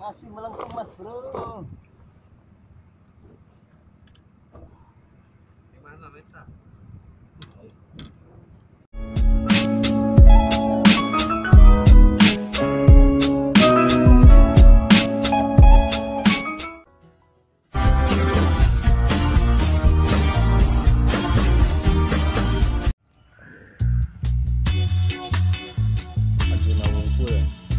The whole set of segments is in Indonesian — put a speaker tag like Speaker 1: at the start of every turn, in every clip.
Speaker 1: Masih melengkung mas bro.
Speaker 2: Gimana Meta?
Speaker 1: Lagi mau ngumpul.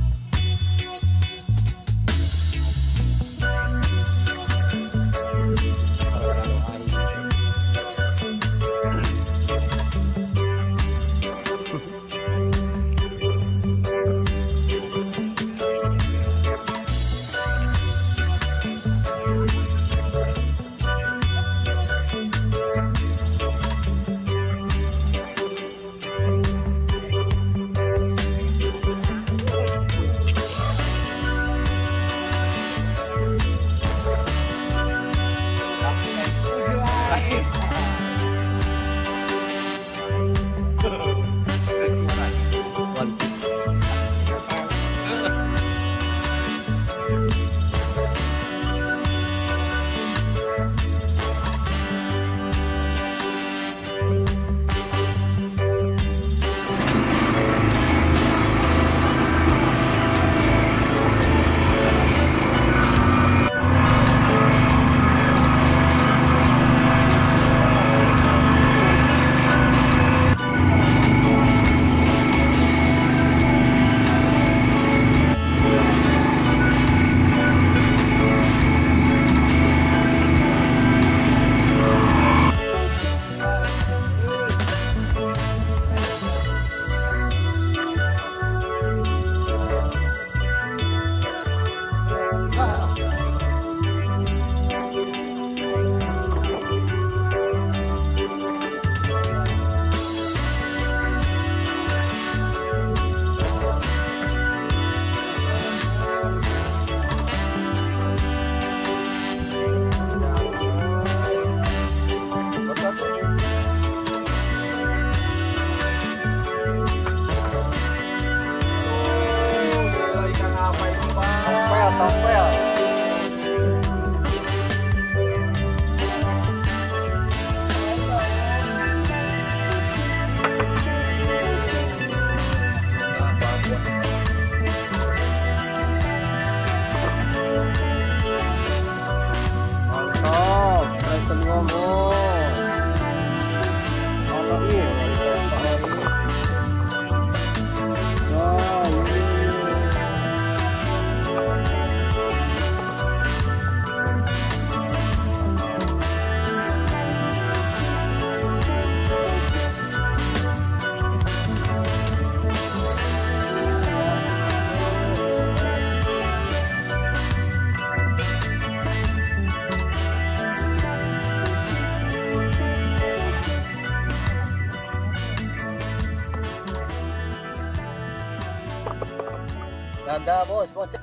Speaker 1: Ada bos, bocah.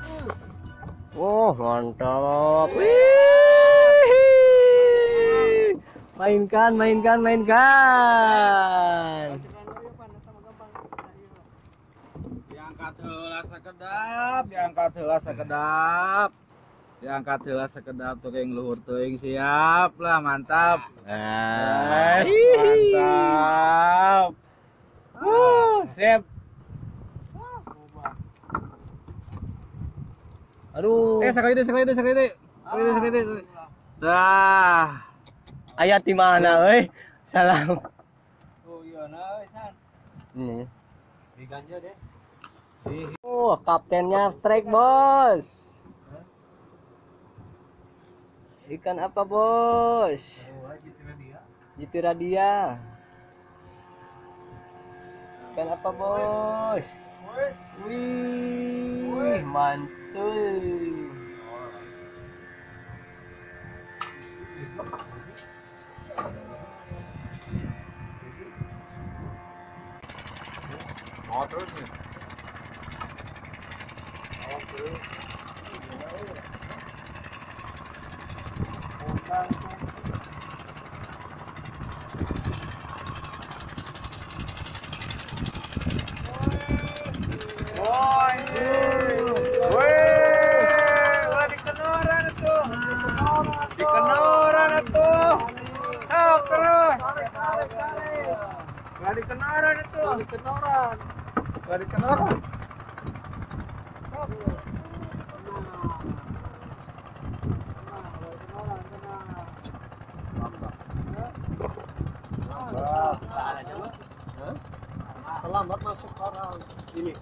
Speaker 1: Oh, mantap. Wih. Mainkan, mainkan, mainkan.
Speaker 2: Diangkat heula sakedap, diangkat heula sakedap. Diangkat heula sakedap tuh yang luhur teuing siap lah, mantap.
Speaker 1: Nah,
Speaker 2: Mantap. Sip.
Speaker 1: aduh.
Speaker 2: Sekali deh. Dah.
Speaker 1: Ayat di mana, euy? Salam.
Speaker 2: Oh iya nah, San.
Speaker 1: Ini.
Speaker 2: Di ganja deh.
Speaker 1: Oh, kaptennya strike, bos. Ikan apa, bos? GT Radia. Ikan apa, bos? Wih, mantul.
Speaker 2: Mau terus nih. Lari kenoran itu. Lari kenoran. Lari kenoran.
Speaker 1: Terlambat masuk orang ini.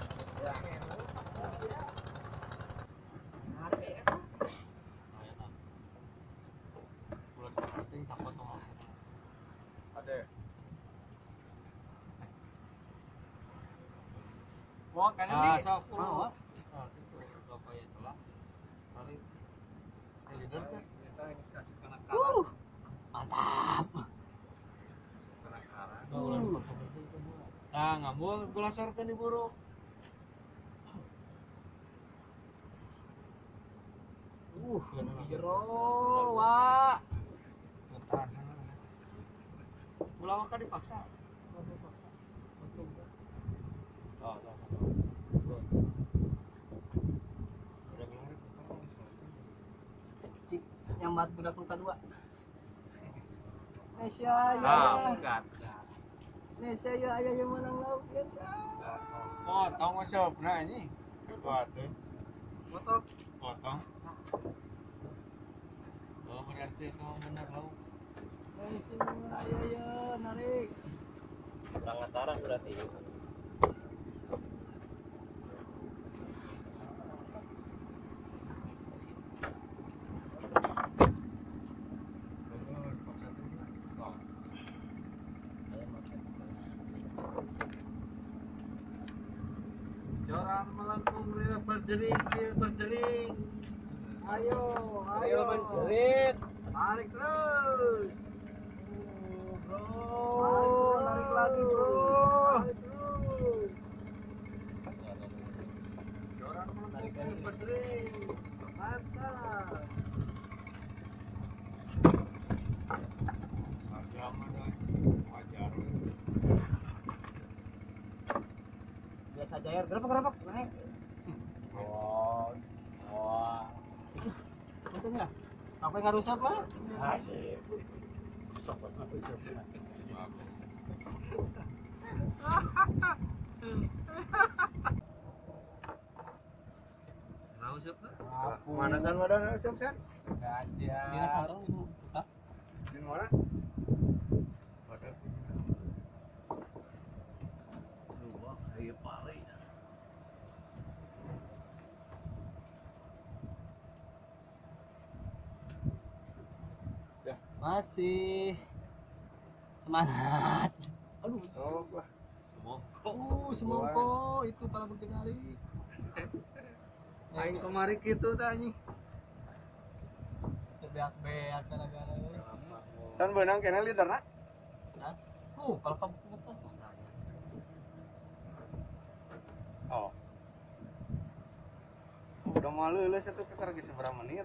Speaker 2: Ada. Wah, kan ini.
Speaker 1: Sok.
Speaker 2: Nah, itu apa ya celah. Kali leader kan kita inisiasi kanak-kanak.
Speaker 1: Mantap.
Speaker 2: Kanak-kanak. Nah, ngambul gula sorkan di buruk.
Speaker 1: Jero, Wak.
Speaker 2: Tahan sana. Gula kan dipaksa.
Speaker 1: Cik, yang buat budak muka dua. Nesya ya.
Speaker 2: Enggak.
Speaker 1: Nesya ya ayah yang menang laut ya.
Speaker 2: Potong masuk nah ini. Potong. Potong. Oh, berarti kamu benar lauk.
Speaker 1: Nesya ayah ya narik.
Speaker 3: Sangat tarang berarti.
Speaker 2: Joran melengkung berdering. Ayo.
Speaker 3: menjerit.
Speaker 2: Tarik terus. Bro. Tarik lagi, bro. Tarik terus. Joran melengkung berdering. Mantap. Wajar.
Speaker 1: Biasa jair gerobak naik.
Speaker 3: Oh. Wah.
Speaker 1: Untung ya. Sampai nggak rusak mah.
Speaker 3: Asik.
Speaker 2: Mana san wadah usap san?
Speaker 1: Di kantong itu. Hah?
Speaker 2: Di mana? Wadah. Lupa kayak pare.
Speaker 1: Masih semangat. Aduh.
Speaker 2: Oh, lah.
Speaker 1: Semongko itu kalau berkenali.
Speaker 2: Aing kemari gitu tah anjing.
Speaker 1: Beak-beak gara-gara.
Speaker 2: San beunang kenal leaderna?
Speaker 1: Hah? Kalau kamu ngetes.
Speaker 2: Oh. Udah malu leuleus atuh ketar geus seberapa menit.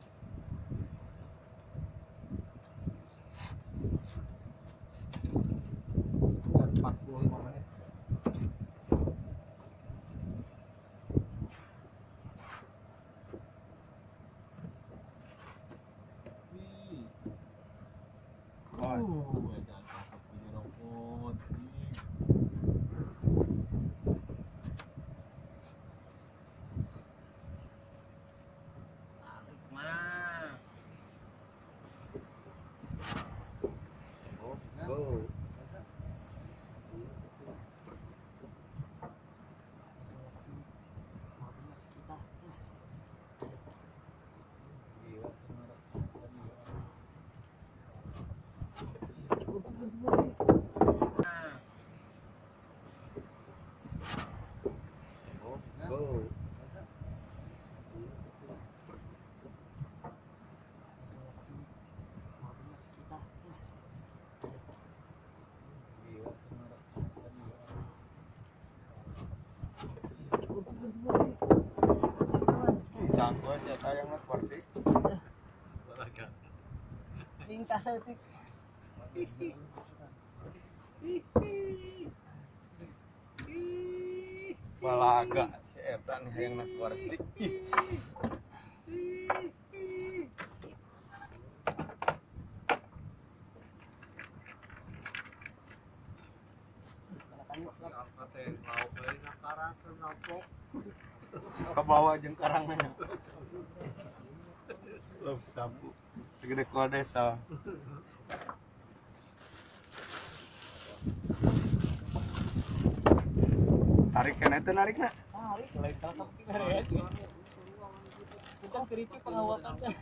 Speaker 2: Canggo sih yang ngeporsi.
Speaker 1: Tingkas etik.
Speaker 2: Balaga si eta nih yang ngeporsi.
Speaker 4: ke bawah jeung karangnya. Loh, sapu. Segede kode sa. Tarik kena itu narikna.
Speaker 1: Tarik lain kalau sapu kita ya. Kita keripik pengawakan teh.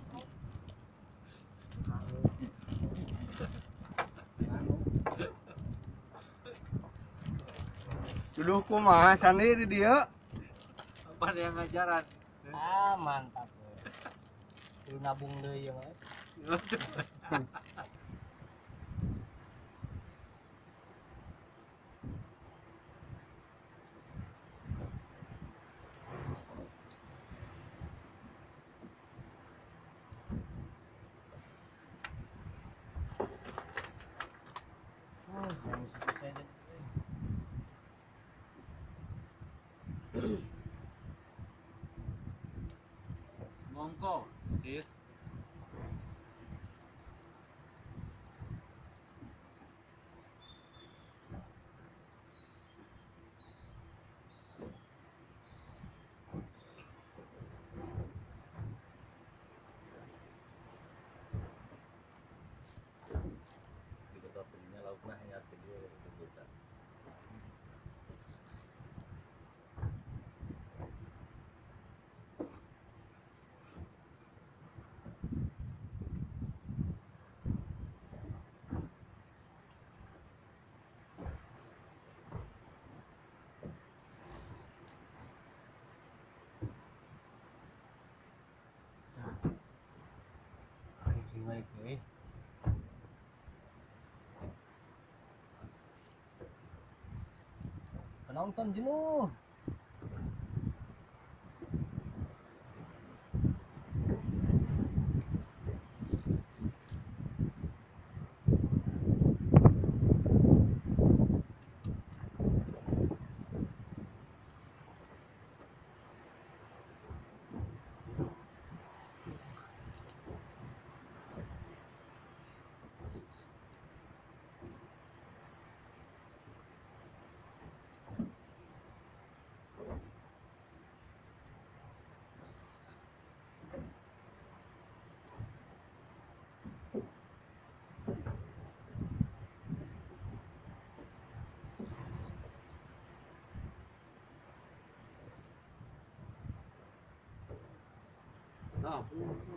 Speaker 4: Duduh kumaha sani di dieu?
Speaker 2: Apa yang ngajaran?
Speaker 1: Ah, mantap. Lu nabung deui ya, Mas. Oh, yang selesai deh.
Speaker 2: Mongko, sis. Kita punya lauknya hanya video kita.
Speaker 1: Baik, euy. Penonton jenuh.
Speaker 4: Nah.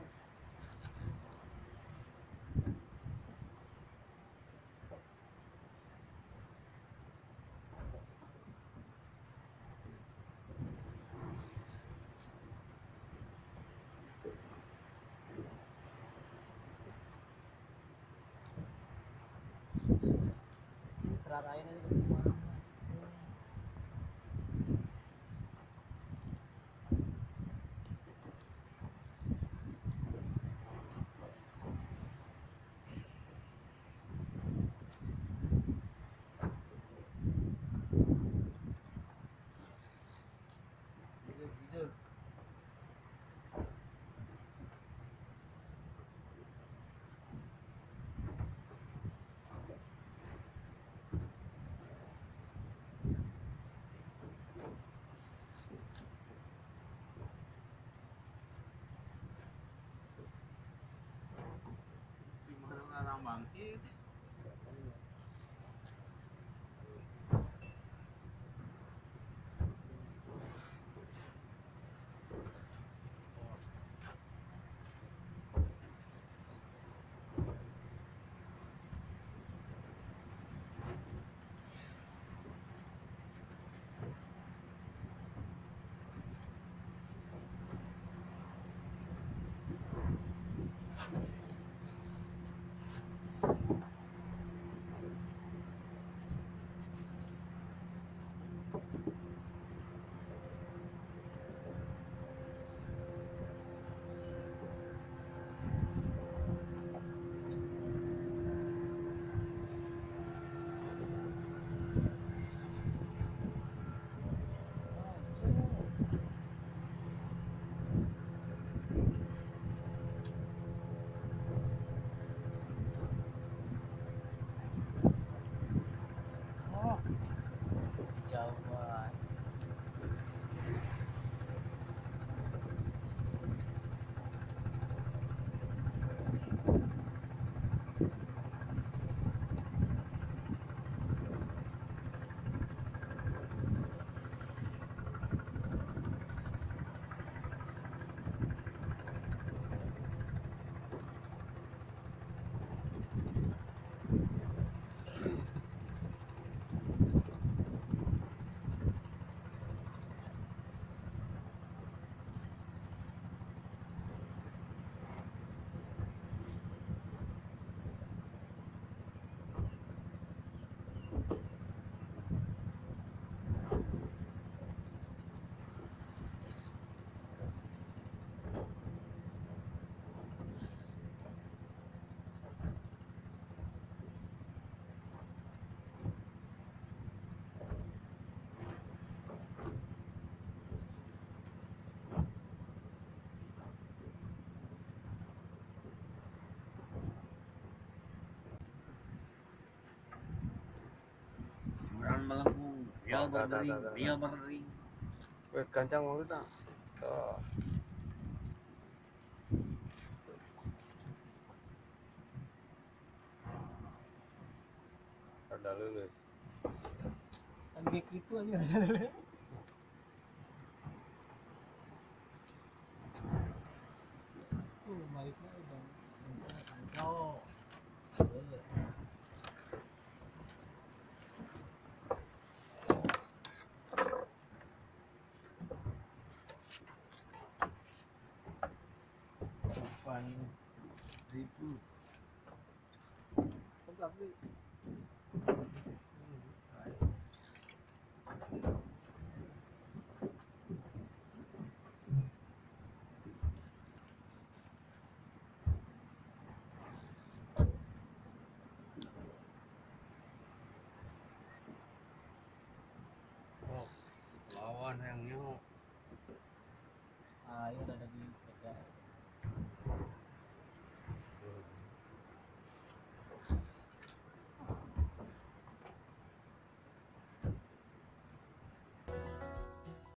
Speaker 1: Terarain aja ke rumah.
Speaker 2: Gimana orang bangkit?
Speaker 3: Real berdering.
Speaker 4: Kancang mau kita. Tuh. Ada lulus.
Speaker 1: Kan gek itu aja ada. Baliknya udah kacau. Ribu. Tapi